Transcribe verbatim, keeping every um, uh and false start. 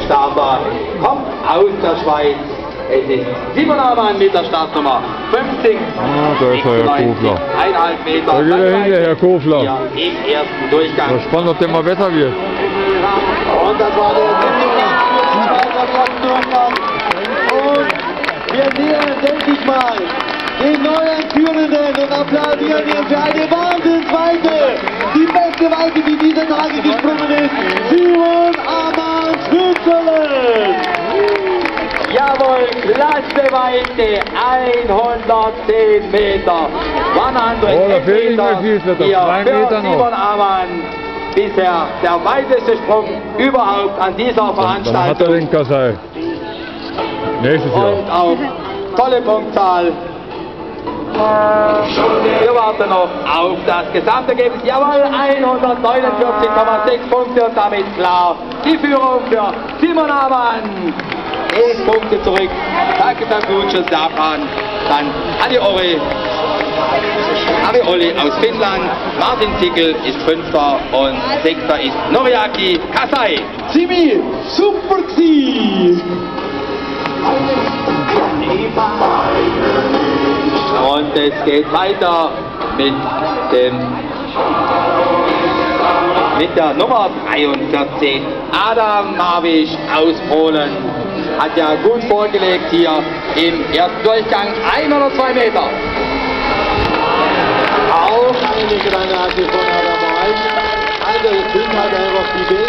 Starter kommt aus der Schweiz. Es ist Simon Amann mit der Startnummer fünfzig. Ah, da ist er, Herr Kofler. Eineinhalb Meter. Da geht er hin, Herr Kofler. Ja, im ersten Durchgang. Ja, spannend, ob der mal besser wird. Und das war der zweite Durchgang. Und wir sehen, denke ich mal, den neuen Führenden und applaudieren ihn für eine Wahnsinnsweite. Die beste Weite, die diese Tage gesprungen ist. Simon Amann Schützelen. Jawohl, klasse Weite, hundertzehn Meter. Oh, da fehlt nicht mehr viel, das Hier zwei für Meter noch. Simon Amann bisher der weiteste Sprung überhaupt an dieser Dann hat er Veranstaltung. den Kassai. Nächstes Jahr. Und auch tolle Punktzahl. Wir warten noch auf das Gesamtergebnis. Jawohl, hundertneunundvierzig Komma sechs Punkte und damit klar die Führung für Simon Amann. elf Punkte zurück. Danke, danke, Tschüss, Japan. Dann Adi Ori, Adi Olli aus Finnland. Martin Zickel ist Fünfter und Sechster ist Noriaki Kasai. Simi, super gsi. Und es geht weiter mit dem mit der Nummer dreiundvierzig, Adam Marwisch aus Polen. Hat ja gut vorgelegt hier im ersten Durchgang, ein oder zwei Meter. Auch eine kleine Aktion von Adam Marwisch. Also, das Kind hat einfach die